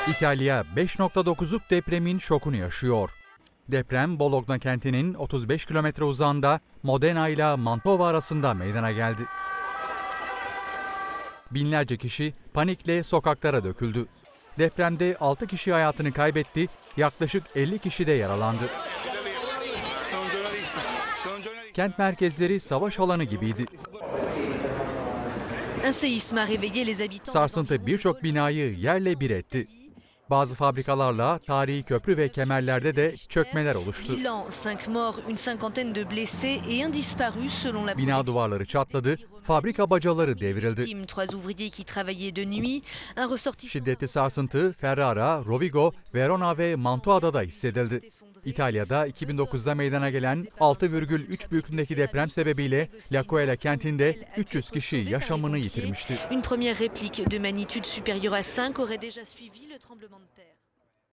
İtalya 5.9'luk depremin şokunu yaşıyor. Deprem Bologna kentinin 35 kilometre uzağında Modena ile Mantova arasında meydana geldi. Binlerce kişi panikle sokaklara döküldü. Depremde 6 kişi hayatını kaybetti, yaklaşık 50 kişi de yaralandı. Kent merkezleri savaş alanı gibiydi. Sarsıntı birçok binayı yerle bir etti. Bazı fabrikalarla tarihi köprü ve kemerlerde de çökmeler oluştu. Bina duvarları çatladı, fabrika bacaları devrildi. Şiddetli sarsıntı Ferrara, Rovigo, Verona ve Mantua'da da hissedildi. İtalya'da 2009'da meydana gelen 6,3 büyüklüğündeki deprem sebebiyle L'Aquila kentinde 300 kişi yaşamını yitirmişti.